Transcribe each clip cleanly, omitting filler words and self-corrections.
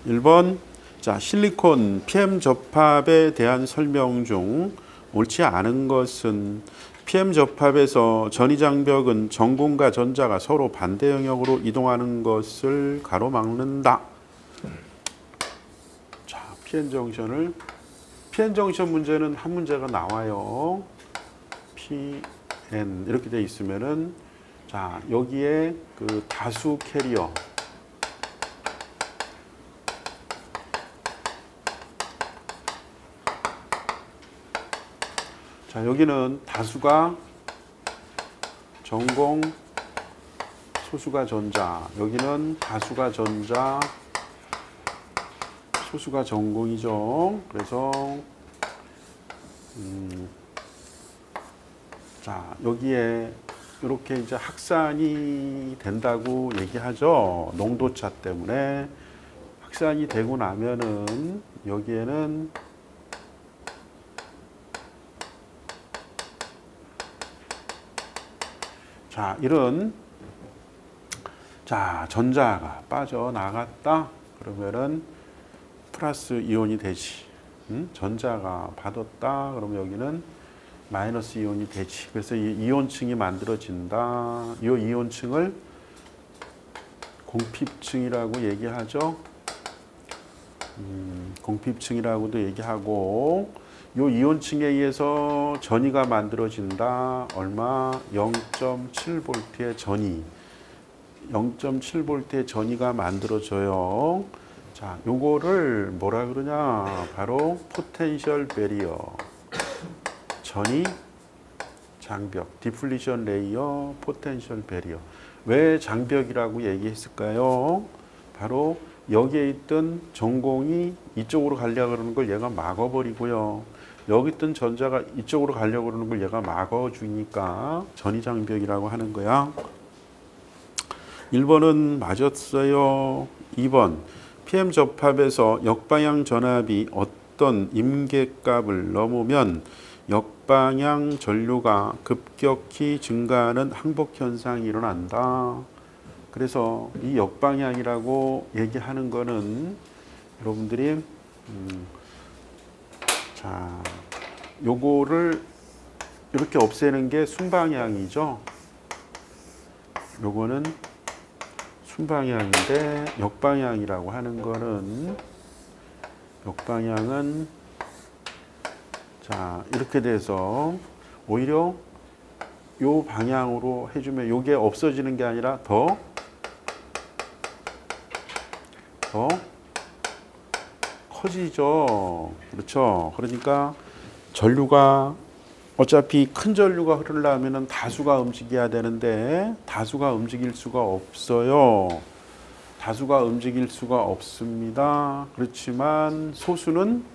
1번. 자, 실리콘 PM 접합에 대한 설명 중 옳지 않은 것은 PM 접합에서 전이장벽은 전공과 전자가 서로 반대 영역으로 이동하는 것을 가로막는다. 자, PN 정션 문제는 한 문제가 나와요. PN 이렇게 돼 있으면은 자, 여기에 그 다수 캐리어 자, 여기는 다수가 전공, 소수가 전자. 여기는 다수가 전자, 소수가 전공이죠. 그래서 자, 여기에 이렇게 이제 확산이 된다고 얘기하죠. 농도차 때문에 확산이 되고 나면은 여기에는 자, 이런 자, 전자가 빠져나갔다. 그러면은 플러스 이온이 되지. 전자가 받았다. 그러면 여기는 마이너스 이온이 되지. 그래서 이 이온층이 만들어진다. 이 이온층을 공핍층이라고 얘기하죠. 공핍층이라고도 얘기하고, 요 이온층에 의해서 전이가 만들어진다. 얼마? 0.7V의 전이. 0.7V의 전이가 만들어져요. 자, 요거를 뭐라 그러냐? 바로 포텐셜 베리어. 전이 장벽. 디플리션 레이어, 포텐셜 베리어. 왜 장벽이라고 얘기했을까요? 바로 여기에 있던 전공이 이쪽으로 가려고 그러는 걸 얘가 막아버리고요. 여기 있던 전자가 이쪽으로 가려고 그러는 걸 얘가 막아주니까 전이장벽이라고 하는 거야. 1번은 맞았어요. 2번. PM 접합에서 역방향 전압이 어떤 임계값을 넘으면 역방향 전류가 급격히 증가하는 항복 현상이 일어난다. 그래서 이 역방향이라고 얘기하는 거는 여러분들이 자, 요거를 이렇게 없애는 게 순방향이죠. 요거는 순방향인데 역방향이라고 하는 거는 역방향은 자, 이렇게 돼서 오히려 요 방향으로 해주면 요게 없어지는 게 아니라 더 커지죠. 그렇죠. 그러니까 전류가 어차피 큰 전류가 흐르려면 다수가 움직여야 되는데 다수가 움직일 수가 없어요. 다수가 움직일 수가 없습니다. 그렇지만 소수는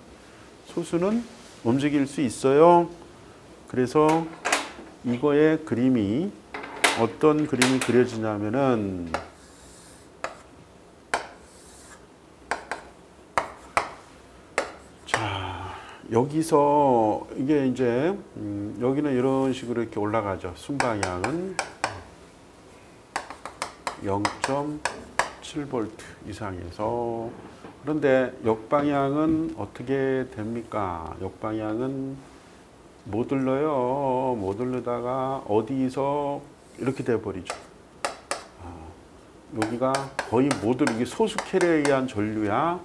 움직일 수 있어요. 그래서 이거의 그림이 어떤 그림이 그려지냐면은 여기서 이게 이제 여기는 이런 식으로 이렇게 올라가죠. 순방향은 0.7V 이상에서. 그런데 역방향은 어떻게 됩니까? 역방향은 못 흘러요. 못 흘러다가 어디서 이렇게 돼버리죠. 여기가 거의 못 흘러. 이게 소수 캐리어에 의한 전류야.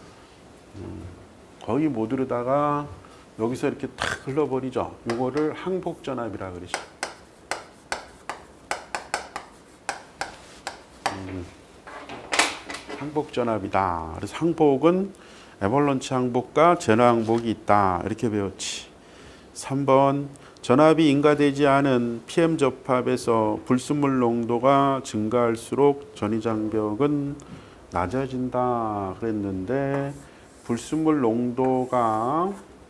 거의 못 흐르다가 여기서 이렇게 탁 흘러버리죠. 이거를 항복전압이라 그러죠. 항복전압이다. 그래서 항복은 에벌런치 항복과 제너 항복이 있다. 이렇게 배웠지. 3번. 전압이 인가되지 않은 PM 접합에서 불순물 농도가 증가할수록 전이장벽은 낮아진다. 그랬는데 불순물 농도가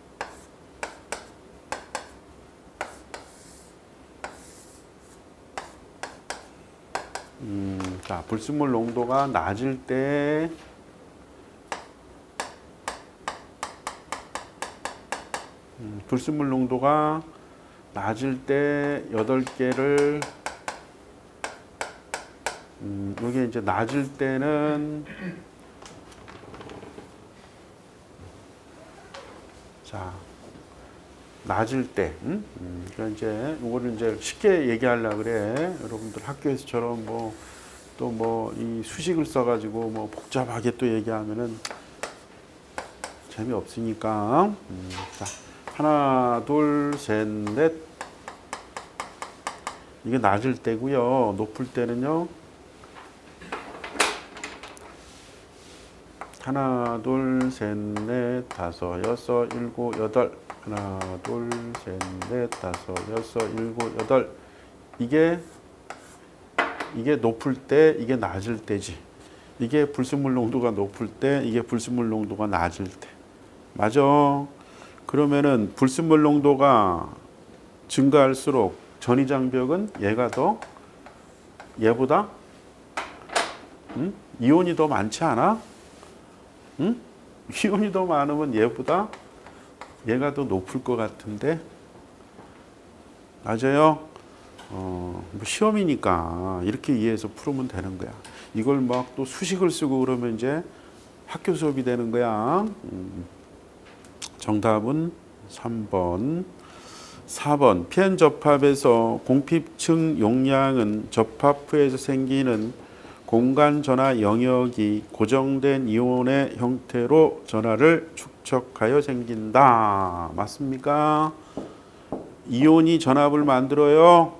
자, 불순물 농도가 낮을 때 불순물 농도가 낮을 때 8개를 이게 이제 낮을 때는 자, 낮을 때, 그러니까 이제 이거를 이제 쉽게 얘기하려고 그래. 여러분들 학교에서처럼 뭐 또 뭐 이 수식을 써가지고 뭐 복잡하게 또 얘기하면은 재미없으니까. 자, 하나, 둘, 셋, 넷. 이게 낮을 때고요. 높을 때는요. 하나, 둘, 셋, 넷, 다섯, 여섯, 일곱, 여덟. 하나, 둘, 셋, 넷, 다섯, 여섯, 일곱, 여덟. 이게 높을 때, 이게 낮을 때지. 이게 불순물 농도가 높을 때, 이게 불순물 농도가 낮을 때. 맞아. 그러면은 불순물 농도가 증가할수록 전이장벽은 얘보다 이온이 더 많지 않아? 이온이 더 많으면 얘가 더 높을 것 같은데. 맞아요. 뭐 시험이니까 이렇게 이해해서 풀으면 되는 거야. 이걸 막 또 수식을 쓰고 그러면 이제 학교 수업이 되는 거야. 정답은 3번. 4번. PN 접합에서 공핍층 용량은 접합 후에서 생기는 공간 전하 영역이 고정된 이온의 형태로 전하를 축적하여 생긴다. 맞습니까? 이온이 전압을 만들어요.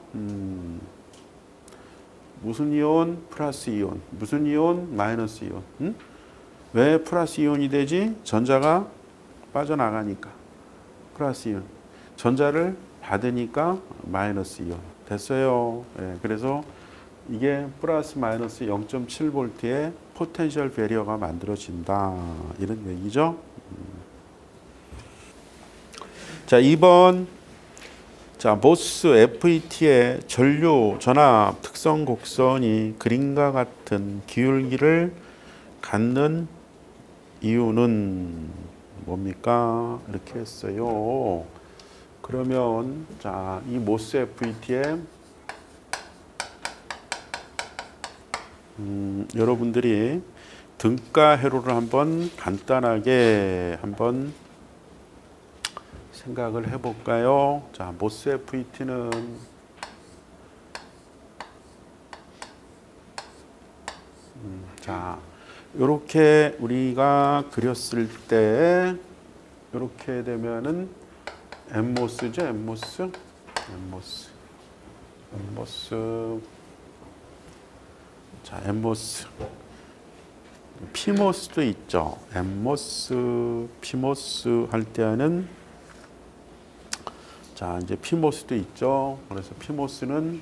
무슨 이온? 플러스 이온. 무슨 이온? 마이너스 이온. 왜 플러스 이온이 되지? 전자가 빠져나가니까. 플러스 이온. 전자를 받으니까 마이너스 이온. 됐어요. 네, 그래서 이게 플러스 마이너스 0.7V의 포텐셜 배리어가 만들어진다. 이런 얘기죠. 자, 2번. 자, 모스 FET의 전류 전압 특성 곡선이 그림과 같은 기울기를 갖는 이유는 뭡니까? 이렇게 했어요. 그러면 자, 이 모스 FET의 여러분들이 등가 회로를 한번 간단하게 한번 생각을 해볼까요? 자, 모스 FET는 자, 이렇게 우리가 그렸을 때 이렇게 되면은 엠모스죠, 엠모스. 자, 엠모스. 피모스도 있죠. 엠모스, 피모스 할 때는 자, 이제 피모스도 있죠. 그래서 피모스는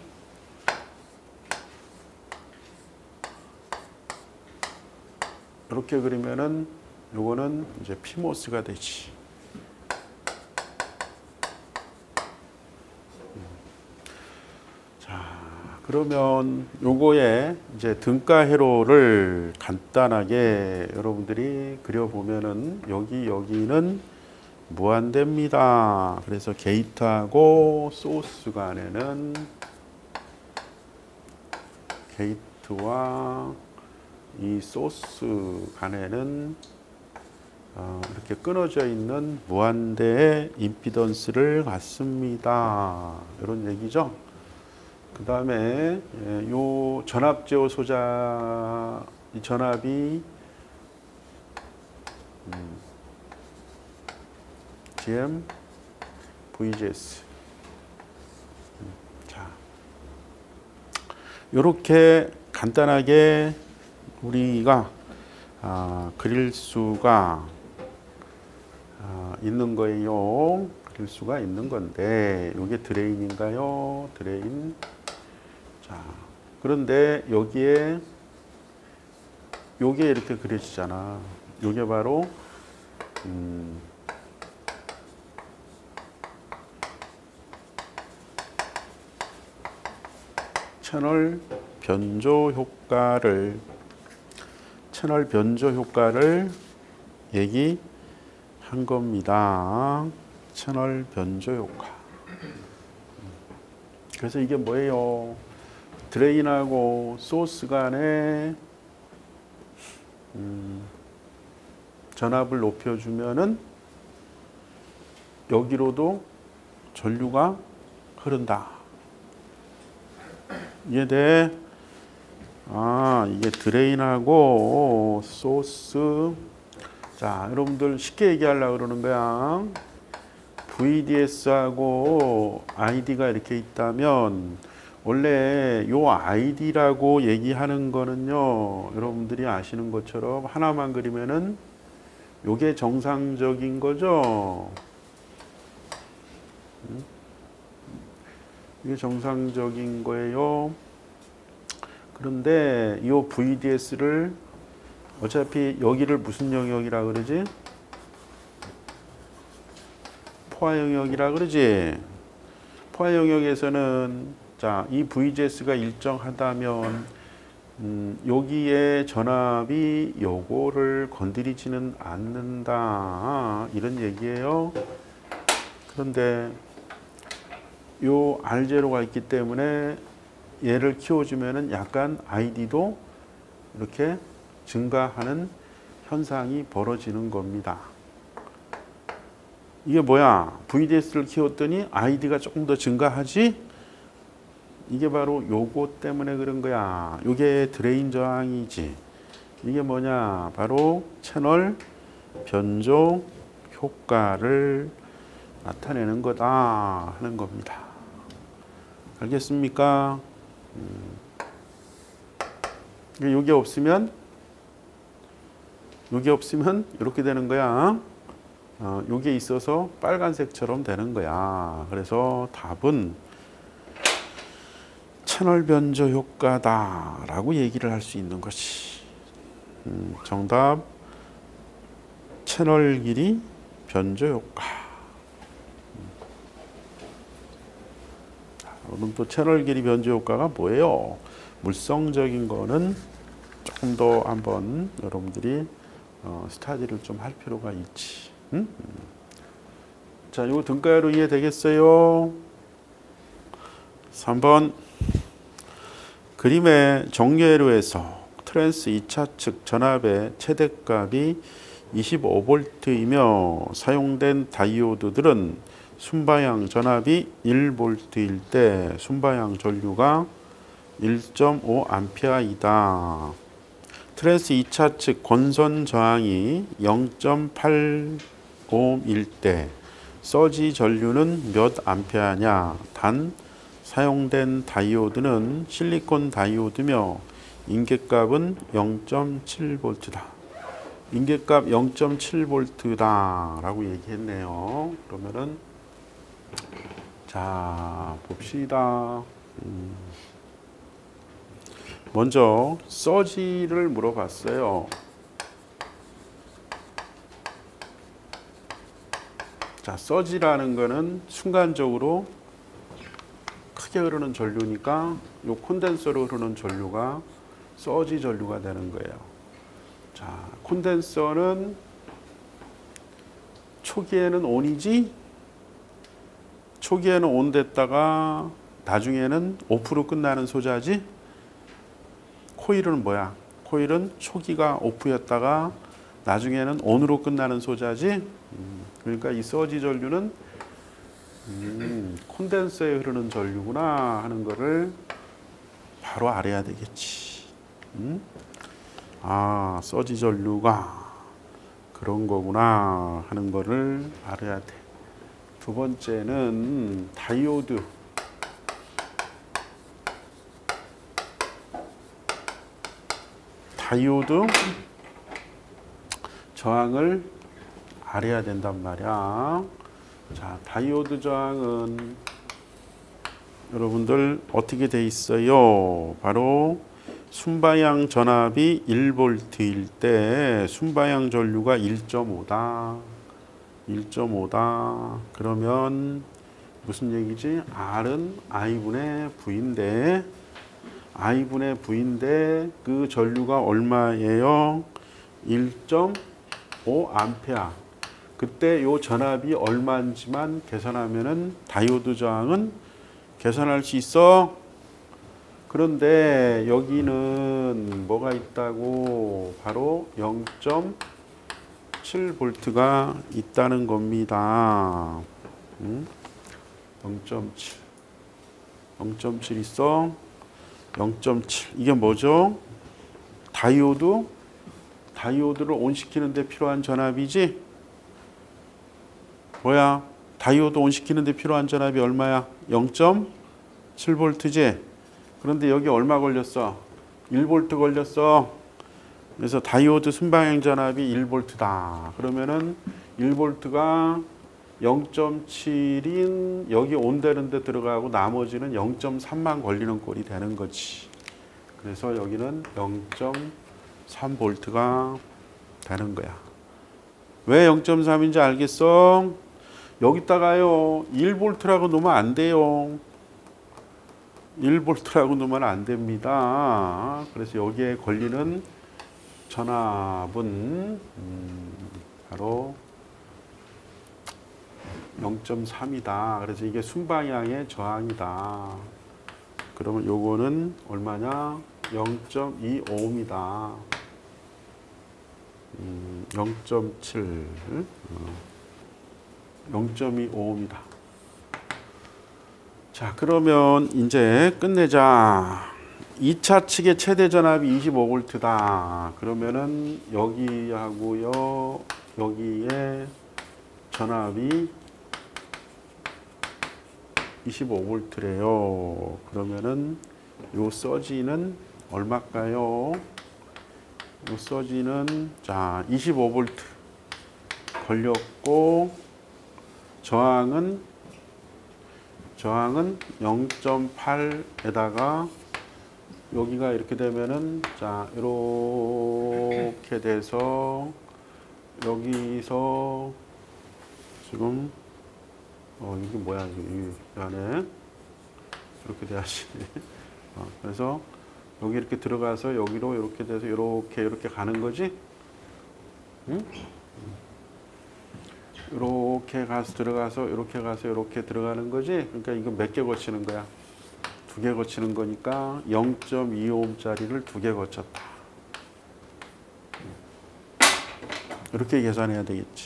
이렇게 그리면은 요거는 이제 피모스가 되지. 자, 그러면 요거에 이제 등가 회로를 간단하게 여러분들이 그려보면은 여기는 무한대입니다. 그래서 게이트하고 소스 간에는 게이트와 이 소스 간에는 이렇게 끊어져 있는 무한대의 임피던스를 갖습니다. 이런 얘기죠. 그 다음에 요 전압 제어 소자 이 전압이 GM VGS. 자, 이렇게 간단하게 우리가 그릴 수가 있는 거예요. 그릴 수가 있는 건데 이게 드레인인가요? 드레인. 자, 그런데 여기에 요게 이렇게 그려지잖아. 요게 바로 채널 변조 효과를 얘기한 겁니다. 채널 변조 효과. 그래서 이게 뭐예요? 드레인하고 소스 간에 전압을 높여주면은 여기로도 전류가 흐른다. 이해돼? 이게 드레인하고 소스. 자, 여러분들 쉽게 얘기하려고 그러는 거야. VDS하고 ID가 이렇게 있다면 원래 요 ID라고 얘기하는 거는요, 여러분들이 아시는 것처럼 하나만 그리면은 요게 정상적인 거죠. 이게 정상적인 거예요. 그런데 이 VDS를 어차피 여기를 무슨 영역이라 그러지? 포화 영역이라 그러지. 포화 영역에서는 자, 이 VDS가 일정하다면 여기에 전압이 요거를 건드리지는 않는다. 이런 얘기예요. 그런데 요 R0가 있기 때문에 얘를 키워주면은 약간 ID도 이렇게 증가하는 현상이 벌어지는 겁니다. 이게 뭐야? VDS를 키웠더니 ID가 조금 더 증가하지? 이게 바로 요거 때문에 그런 거야. 요게 드레인 저항이지. 이게 뭐냐? 바로 채널 변조 효과를 나타내는 거다 하는 겁니다. 알겠습니까? 요게 없으면 이렇게 되는 거야. 요게 있어서 빨간색처럼 되는 거야. 그래서 답은 채널 변조 효과다라고 얘기를 할 수 있는 거지. 정답 채널 길이 변조 효과. 그럼 또 채널 길이 변조 효과가 뭐예요? 물성적인 거는 조금 더 한번 여러분들이 스타디를 좀 할 필요가 있지. 자, 이거 등가로 이해되겠어요? 3번 그림의 정렬로에서 트랜스 2차 측 전압의 최대값이 25V이며 사용된 다이오드들은 순방향 전압이 1V일 때 순방향 전류가 1.5A이다. 트랜스 2차 측 권선 저항이 0.8Ohm일 때 서지 전류는 몇 암페어냐? 단 사용된 다이오드는 실리콘 다이오드며 인계값은 0.7V다. 인계값 0.7V다 라고 얘기했네요. 그러면은 자 봅시다. 먼저 서지를 물어봤어요. 자, 서지라는 거는 순간적으로 크게 흐르는 전류니까 요 콘덴서로 흐르는 전류가 서지 전류가 되는 거예요. 자, 콘덴서는 초기에는 온이지, 초기에는 온 됐다가 나중에는 오프로 끝나는 소자지. 코일은 뭐야? 코일은 초기가 오프였다가 나중에는 온으로 끝나는 소자지. 그러니까 이 서지 전류는 콘덴서에 흐르는 전류구나 하는 거를 바로 알아야 되겠지. 아, 서지 전류가 그런 거구나 하는 거를 알아야 돼. 두 번째는 다이오드. 다이오드 저항을 알아야 된단 말이야. 자, 다이오드 저항은 여러분들 어떻게 돼 있어요? 바로 순방향 전압이 1V일 때 순방향 전류가 1.5다. 1.5다. 그러면 무슨 얘기지? R은 I분의 V인데 I분의 V인데 그 전류가 얼마예요? 1.5A. 그때 요 전압이 얼마인지만 계산하면은 다이오드 저항은 계산할 수 있어. 그런데 여기는 뭐가 있다고? 바로 0.7V가 있다는 겁니다. 0.7. 0.7 있어. 0.7. 이게 뭐죠? 다이오드를 온 시키는 데 필요한 전압이지? 뭐야? 다이오드 온 시키는 데 필요한 전압이 얼마야? 0.7V지? 그런데 여기 얼마 걸렸어? 1V 걸렸어. 그래서 다이오드 순방향 전압이 1V다. 그러면은 1V가 0.7인 여기 온되는 데 들어가고 나머지는 0.3만 걸리는 꼴이 되는 거지. 그래서 여기는 0.3V가 되는 거야. 왜 0.3인지 알겠어? 여기다가요 1V라고 놓으면 안 돼요. 1V라고 놓으면 안 됩니다. 그래서 여기에 걸리는 전압은 바로 0.3이다. 그래서 이게 순방향의 저항이다. 그러면 요거는 얼마냐? 0.25입니다. 0.7 0.25입니다. 자, 그러면 이제 끝내자. 2차 측의 최대 전압이 25V다. 그러면은 여기하고요, 여기에 전압이 25V래요. 그러면은 요 서지는 얼마일까요? 요 서지는 자 25V 걸렸고 저항은 0.8에다가 여기가 이렇게 되면은 자 이렇게 돼서 여기서 지금 이게 뭐야 이 안에 이렇게 돼야지. 그래서 여기 이렇게 들어가서 여기로 이렇게 돼서 이렇게 가는 거지. 응? 이렇게 가서 들어가서 이렇게 가서 이렇게 들어가는 거지. 그러니까 이거 몇 개 거치는 거야? 2개 거치는 거니까 0.25ohm짜리를 2개 거쳤다. 이렇게 계산해야 되겠지.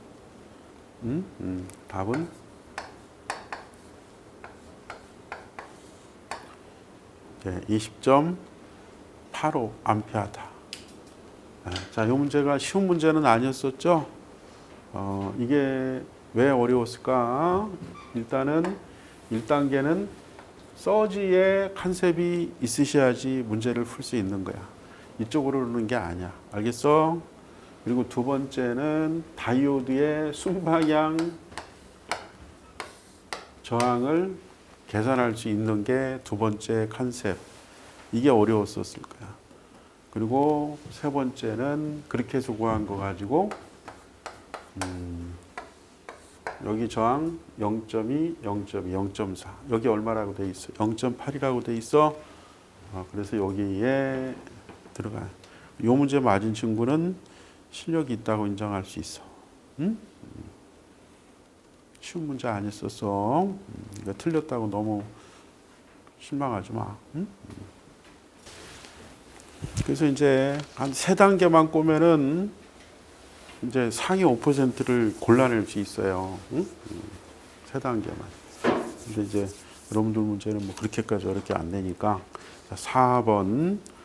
답은 20.85 암페어다. 자, 이 문제가 쉬운 문제는 아니었었죠. 이게 왜 어려웠을까? 일단은 1단계는 서지의 컨셉이 있으셔야지 문제를 풀 수 있는 거야. 이쪽으로 오는 게 아니야. 알겠어? 그리고 두 번째는 다이오드의 순방향 저항을 계산할 수 있는 게 두 번째 컨셉. 이게 어려웠었을 거야. 그리고 세 번째는 그렇게 해서 구한 거 가지고 여기 저항 0.2, 0.2, 0.4 여기 얼마라고 돼 있어? 0.8이라고 돼 있어. 그래서 여기에 들어가. 이 문제 맞은 친구는 실력이 있다고 인정할 수 있어. 응? 쉬운 문제 아니었었어. 이거 틀렸다고 너무 실망하지 마. 응? 그래서 이제 한 3단계만 꼬면은 이제 상위 5%를 골라낼 수 있어요. 응? 3단계만. 근데 이제 여러분들 문제는 뭐 그렇게까지 어렵게 안 되니까. 자, 4번.